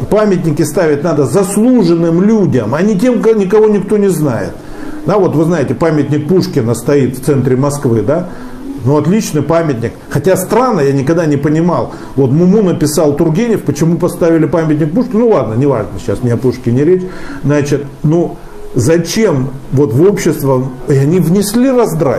памятники ставить надо заслуженным людям, а не тем, никого никто не знает. Да, вот вы знаете, памятник Пушкина стоит в центре Москвы, да? Ну, отличный памятник. Хотя странно, я никогда не понимал. Вот Муму написал Тургенев, почему поставили памятник Пушкину. Ну ладно, не важно, сейчас не о Пушкине речь. Значит, ну, зачем вот в общество, и они внесли раздрай.